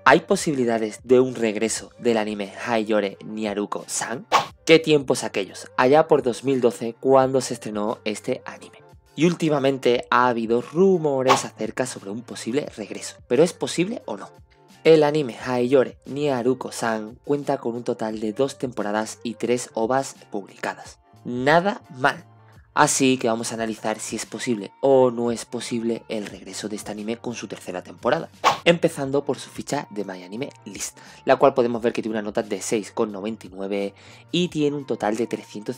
¿Hay posibilidades de un regreso del anime Haikyore Nyaruko-san? ¿Qué tiempos aquellos? Allá por 2012 cuando se estrenó este anime. Y últimamente ha habido rumores acerca sobre un posible regreso, pero ¿es posible o no? El anime Haikyore Nyaruko-san cuenta con un total de 2 temporadas y 3 OVAs publicadas. Nada mal. Así que vamos a analizar si es posible o no es posible el regreso de este anime con su tercera temporada. Empezando por su ficha de MyAnimeList, la cual podemos ver que tiene una nota de 6,99 y tiene un total de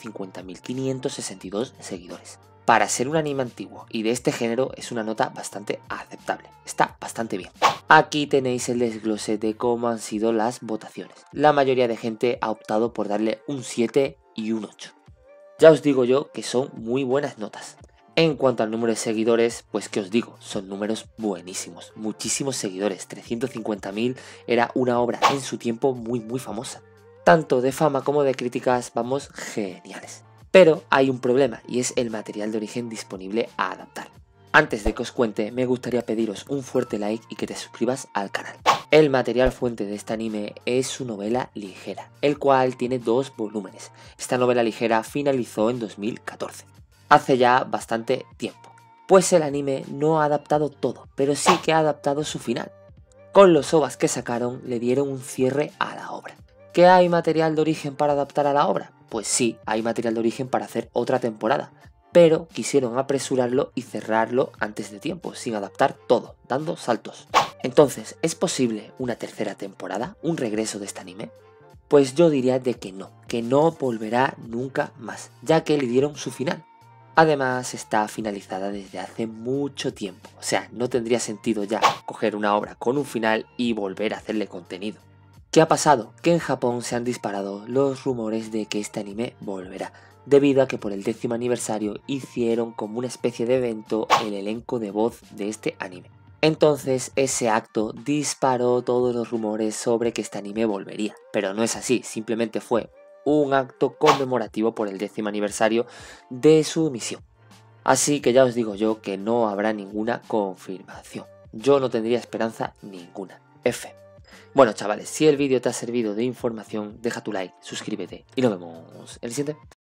350.562 seguidores. Para ser un anime antiguo y de este género es una nota bastante aceptable, está bastante bien. Aquí tenéis el desglose de cómo han sido las votaciones. La mayoría de gente ha optado por darle un 7 y un 8. Ya os digo yo que son muy buenas notas. En cuanto al número de seguidores, pues que os digo, son números buenísimos, muchísimos seguidores, 350.000 era una obra en su tiempo muy famosa. Tanto de fama como de críticas vamos geniales. Pero hay un problema y es el material de origen disponible a adaptar. Antes de que os cuente, me gustaría pediros un fuerte like y que te suscribas al canal. El material fuente de este anime es su novela ligera, el cual tiene 2 volúmenes. Esta novela ligera finalizó en 2014, hace ya bastante tiempo. Pues el anime no ha adaptado todo, pero sí que ha adaptado su final. Con los OVAs que sacaron le dieron un cierre a la obra. ¿Qué hay material de origen para adaptar a la obra? Pues sí, hay material de origen para hacer otra temporada, pero quisieron apresurarlo y cerrarlo antes de tiempo, sin adaptar todo, dando saltos. Entonces, ¿es posible una tercera temporada, un regreso de este anime? Pues yo diría de que no volverá nunca más, ya que le dieron su final. Además, está finalizada desde hace mucho tiempo, o sea, no tendría sentido ya coger una obra con un final y volver a hacerle contenido. ¿Qué ha pasado? Que en Japón se han disparado los rumores de que este anime volverá, debido a que por el 10º aniversario hicieron como una especie de evento el elenco de voz de este anime. Entonces ese acto disparó todos los rumores sobre que este anime volvería, pero no es así, simplemente fue un acto conmemorativo por el 10º aniversario de su emisión. Así que ya os digo yo que no habrá ninguna confirmación. Yo no tendría esperanza ninguna. F. Bueno chavales, si el vídeo te ha servido de información, deja tu like, suscríbete y nos vemos en el siguiente.